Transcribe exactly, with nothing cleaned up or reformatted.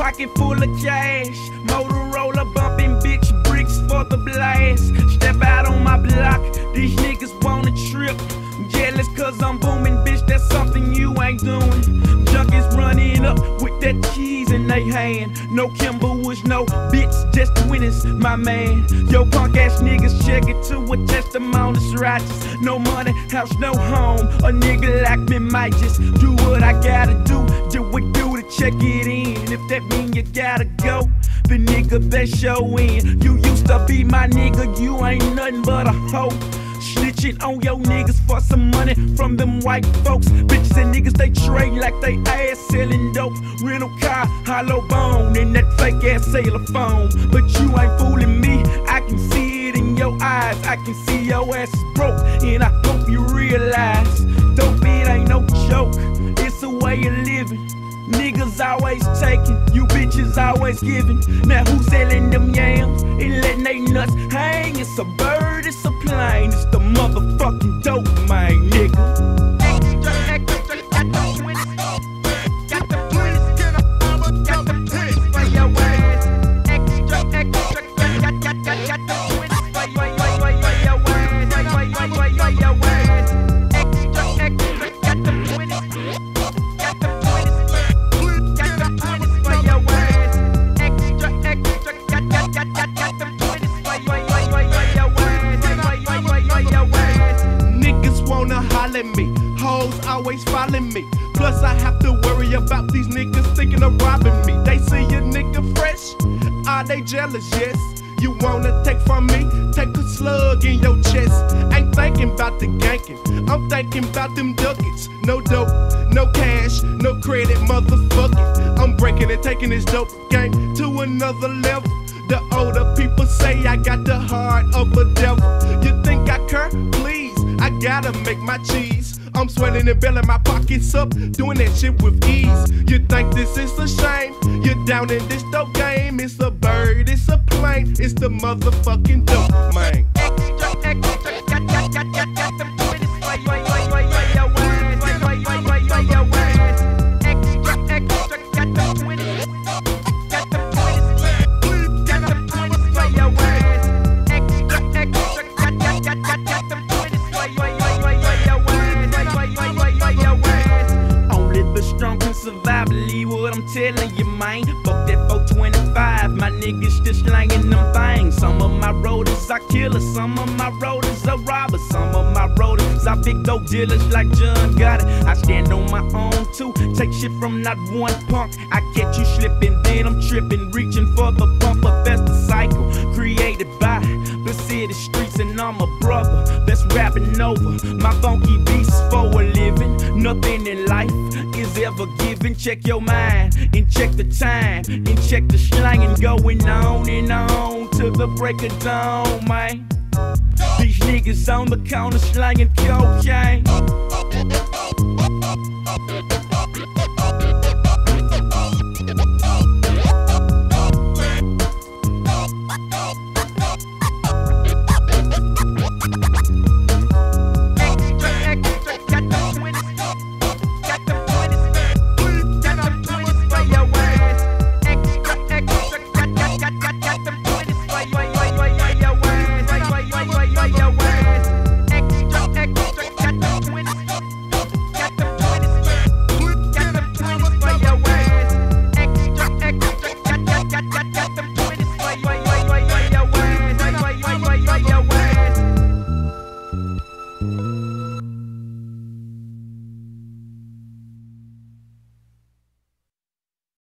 Pocket full of cash, Motorola bumping bitch bricks for the blast. Step out on my block, these niggas wanna trip. Jealous cause I'm booming, bitch, that's something you ain't doing. Junkies running up with that cheese in they hand. No Kimber Woods, no bitch, just twenties, my man. Yo punk ass niggas check it to a testimony's righteous. No money, house, no home. A nigga like me might just do what I gotta do. Do what do to check it in. If that mean you gotta go, the nigga best show in. You used to be my nigga, you ain't nothing but a hoe. Snitching on your niggas for some money from them white folks. Bitches and niggas, they trade like they ass selling dope. Rental car, hollow bone, and that fake ass sailor phone. But you ain't fooling me, I can see it in your eyes. I can see your ass is broke, and I hope you realize dope, it ain't no joke, it's a way of living. Niggas always taking, you bitches always giving. Now who's selling them yams and letting they nuts hang? It's a bird, it's a plane, it's the motherfucking dope, my nigga. Me. Hoes always following me. Plus I have to worry about these niggas thinking of robbing me. They see a nigga fresh, are they jealous? Yes. You wanna take from me? Take a slug in your chest. Ain't thinking about the ganking, I'm thinking about them ducats. No dope, no cash, no credit, motherfucker. I'm breaking and taking this dope game to another level. The older people say I got the heart of a devil. You think I care? Please, I gotta make my cheese. I'm sweating and belling my pockets up, doing that shit with ease. You think this is a shame? You're down in this dope game. It's a bird, it's a plane, it's the motherfucking dope, man. Telling you, man, fuck that four twenty-five. My niggas still slanging them things. Some of my rollers are killers, some of my rollers are robbers, some of my rollers are big dope dealers like John Gotti. I stand on my own too, take shit from not one punk. I catch you slipping, then I'm tripping, reaching for the bumper. That's the cycle created by the city streets, and I'm a brother that's rapping over my funky beats for a living. Nothing in life is ever given. Check your mind and check the time and check the slanging going on and on till the break of dawn, man. These niggas on the corner slanging cocaine.